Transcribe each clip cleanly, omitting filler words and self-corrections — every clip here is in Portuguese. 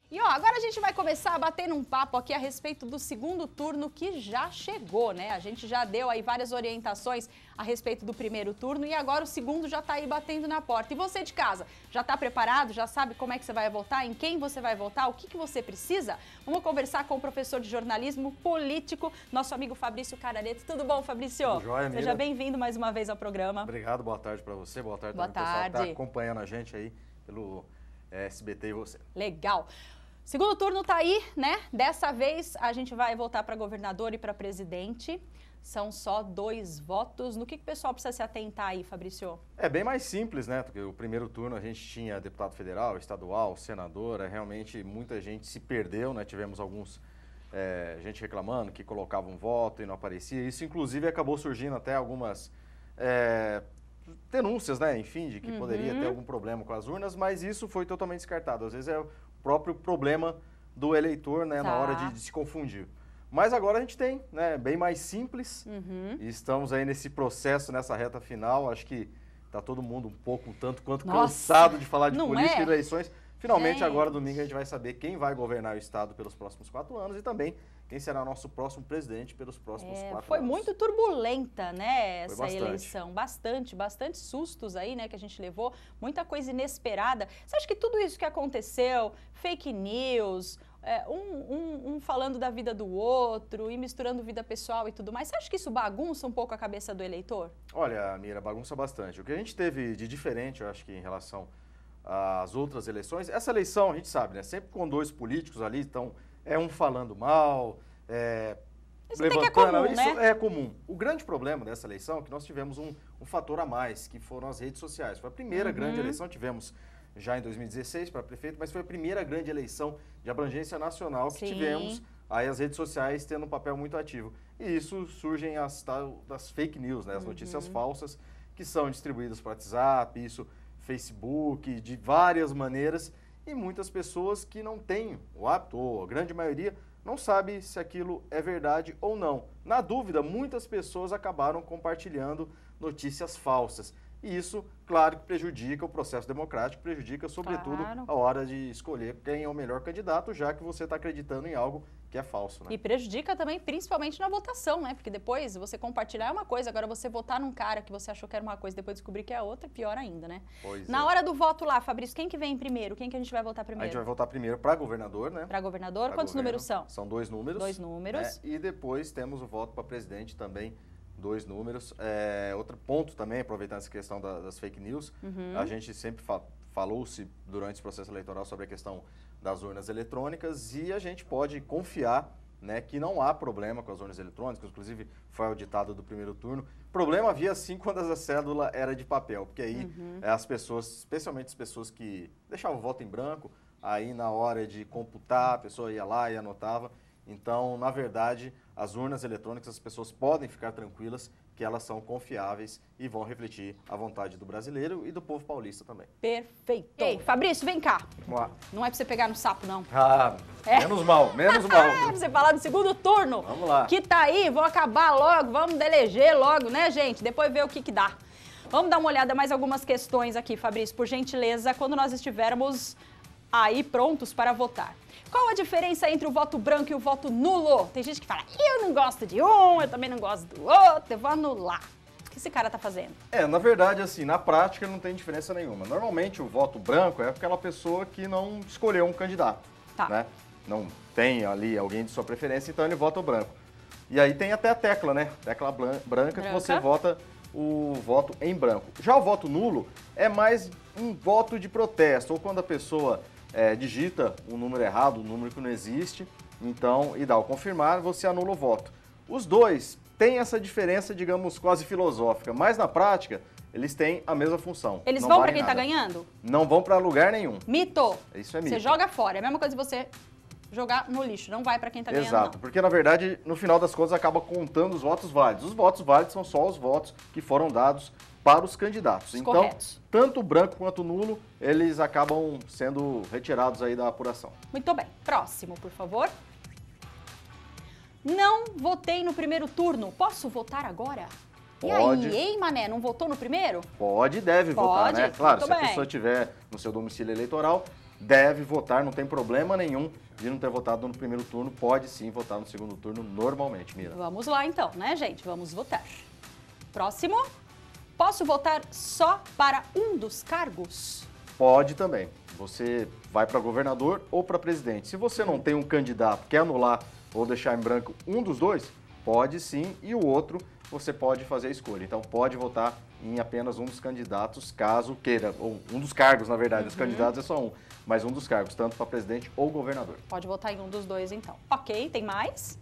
E ó, agora a gente vai começar a bater um papo aqui a respeito do segundo turno que já chegou, né? A gente já deu aí várias orientações a respeito do primeiro turno e agora o segundo já tá aí batendo na porta. E você de casa, já tá preparado? Já sabe como é que você vai votar? Em quem você vai votar? O que você precisa? Vamos conversar com o professor de jornalismo político, nosso amigo Fabrício Carareto. Tudo bom, Fabrício? Tudo jóia, Mira. Seja bem-vindo mais uma vez ao programa. Obrigado, boa tarde para você, boa tarde Boa também pro pessoal que tarde. tá acompanhando a gente aí pelo SBT e você. Legal. Segundo turno tá aí, né? Dessa vez a gente vai votar para governador e para presidente. São só 2 votos. No que o pessoal precisa se atentar aí, Fabrício? É bem mais simples, né? Porque o primeiro turno a gente tinha deputado federal, estadual, senador. Realmente muita gente se perdeu, né? Tivemos alguns gente reclamando que colocava um voto e não aparecia. Isso, inclusive, acabou surgindo até algumas denúncias, né? Enfim, de que poderia ter algum problema com as urnas, mas isso foi totalmente descartado. Às vezes é o próprio problema do eleitor, né? Na hora de se confundir. Mas agora a gente tem, né? Bem mais simples. E estamos aí nesse processo, nessa reta final. Acho que tá todo mundo um pouco, tanto quanto cansado de falar de política e eleições. Finalmente, agora, domingo, a gente vai saber quem vai governar o Estado pelos próximos 4 anos e também quem será nosso próximo presidente pelos próximos 4 anos. Foi muito turbulenta, né, essa bastante. eleição. Bastante sustos aí, né, que a gente levou. Muita coisa inesperada. Você acha que tudo isso que aconteceu, fake news, um falando da vida do outro e misturando vida pessoal e tudo mais, você acha que isso bagunça um pouco a cabeça do eleitor? Olha, Mira, bagunça bastante. O que a gente teve de diferente, eu acho que em relação às outras eleições, essa eleição, a gente sabe, né, sempre com 2 políticos ali, então um falando mal, Isso levantando, é comum, isso né? é comum. O grande problema dessa eleição é que nós tivemos um fator a mais, que foram as redes sociais. Foi a primeira grande eleição, tivemos já em 2016 para prefeito, mas foi a primeira grande eleição de abrangência nacional que tivemos aí as redes sociais tendo um papel muito ativo. E isso surgem das fake news, né, as notícias falsas que são distribuídas por WhatsApp, isso Facebook, de várias maneiras, e muitas pessoas que não têm o hábito, ou a grande maioria, não sabe se aquilo é verdade ou não. Na dúvida, muitas pessoas acabaram compartilhando notícias falsas. E isso, claro, que prejudica o processo democrático, prejudica, sobretudo, a hora de escolher quem é o melhor candidato, já que você está acreditando em algo que é falso, né? E prejudica também, principalmente na votação, né? Porque depois você compartilhar é uma coisa, agora você votar num cara que você achou que era uma coisa, depois descobrir que é outra, pior ainda, né? Na hora do voto lá, Fabrício, quem que vem primeiro? Quem que a gente vai votar primeiro? A gente vai votar primeiro para governador, né? Para governador. Quantos números são? São 2 números. 2 números. Né? E depois temos o voto para presidente também, 2 números. Outro ponto também, aproveitando essa questão das fake news, a gente sempre falou-se durante esse processo eleitoral sobre a questão das urnas eletrônicas e a gente pode confiar, né, que não há problema com as urnas eletrônicas, inclusive foi o ditado do primeiro turno. Problema havia sim quando a cédula era de papel, porque aí as pessoas, especialmente as pessoas que deixavam o voto em branco, aí na hora de computar, a pessoa ia lá e anotava. Então, na verdade, as urnas eletrônicas, as pessoas podem ficar tranquilas que elas são confiáveis e vão refletir a vontade do brasileiro e do povo paulista também. Perfeito. Ei, Fabrício, vem cá. Vamos lá. Não é pra você pegar no sapo, não. Menos mal, menos mal. É pra você falar do segundo turno. Vamos lá. Que tá aí, vou acabar logo, vamos eleger logo, né, gente? Depois ver o que dá. Vamos dar uma olhada em mais algumas questões aqui, Fabrício, por gentileza, quando nós estivermos aí prontos para votar. Qual a diferença entre o voto branco e o voto nulo? Tem gente que fala, eu não gosto de um, eu também não gosto do outro, eu vou anular. O que esse cara tá fazendo? Na verdade, assim, na prática não tem diferença nenhuma. Normalmente o voto branco é aquela pessoa que não escolheu um candidato, né? Não tem ali alguém de sua preferência, então ele vota o branco. E aí tem até a tecla, né? Tecla branca que você vota o voto em branco. Já o voto nulo é mais um voto de protesto, ou quando a pessoa digita um número errado, um número que não existe, então, e dá o confirmar, você anula o voto. Os dois têm essa diferença, digamos, quase filosófica, mas na prática, eles têm a mesma função. Eles vão para quem tá ganhando? Não vão para lugar nenhum. Mito. Isso é mito. Você joga fora, é a mesma coisa que você jogar no lixo, não vai para quem tá ganhando, Exato, não. Porque na verdade, no final das contas, acaba contando os votos válidos. Os votos válidos são só os votos que foram dados para os candidatos. Então, corretos. Tanto o branco quanto o nulo, eles acabam sendo retirados aí da apuração. Muito bem. Próximo, por favor. Não votei no primeiro turno. Posso votar agora? Pode. E aí, hein, Mané? Não votou no primeiro? Pode e deve votar, né? Claro, muito se a bem. pessoa estiver no seu domicílio eleitoral, deve votar, não tem problema nenhum de não ter votado no primeiro turno, pode sim votar no segundo turno normalmente, Mira. Vamos lá então, né, gente? Vamos votar. Próximo. Posso votar só para um dos cargos? Pode também. Você vai para governador ou para presidente. Se você não tem um candidato, quer anular ou deixar em branco um dos dois, pode sim, e o outro você pode fazer a escolha. Então pode votar em apenas um dos candidatos, caso queira, ou um dos cargos, na verdade, os candidatos é só um, mas um dos cargos, tanto para presidente ou governador. Pode votar em um dos dois, então. Ok, tem mais?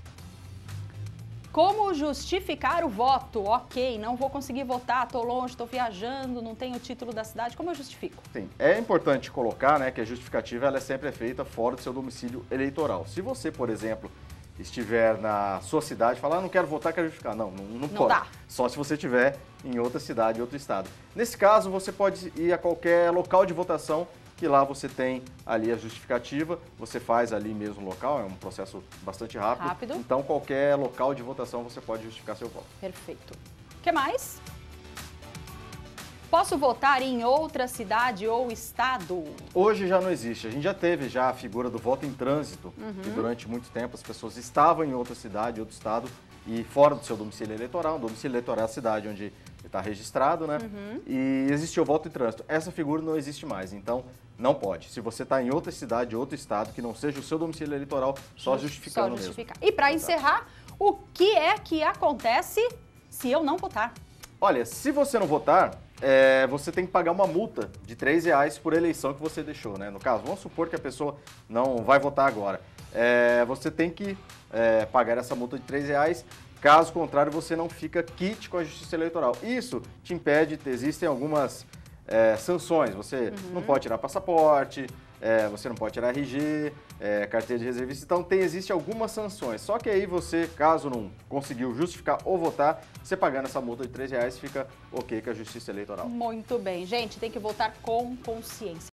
Como justificar o voto? Ok, não vou conseguir votar, estou longe, estou viajando, não tenho o título da cidade. Como eu justifico? Sim, é importante colocar, né, que a justificativa ela é sempre feita fora do seu domicílio eleitoral. Se você, por exemplo, estiver na sua cidade e falar, não quero votar, quero justificar. Não pode. Dá. Só se você estiver em outra cidade, outro estado. Nesse caso, você pode ir a qualquer local de votação, que lá você tem ali a justificativa, você faz ali mesmo no local, é um processo bastante rápido. Então, qualquer local de votação você pode justificar seu voto. Perfeito. O que mais? Posso votar em outra cidade ou estado? Hoje já não existe. A gente já teve já a figura do voto em trânsito, e durante muito tempo as pessoas estavam em outra cidade, outro estado, e fora do seu domicílio eleitoral. O domicílio eleitoral é a cidade onde está registrado, né? E existiu o voto em trânsito. Essa figura não existe mais, então não pode. Se você está em outra cidade, outro estado, que não seja o seu domicílio eleitoral, só justificando mesmo. E para encerrar, o que é que acontece se eu não votar? Olha, se você não votar, você tem que pagar uma multa de R$3 por eleição que você deixou, né? No caso, vamos supor que a pessoa não vai votar agora. Você tem que pagar essa multa de R$3, caso contrário você não fica quite com a Justiça Eleitoral. Isso te impede, existem algumas sanções, você não pode tirar passaporte, você não pode tirar RG, carteira de reservista, então existem algumas sanções. Só que aí você, caso não conseguiu justificar ou votar, você pagando essa multa de R$3 fica ok com a Justiça Eleitoral. Muito bem, gente, tem que votar com consciência.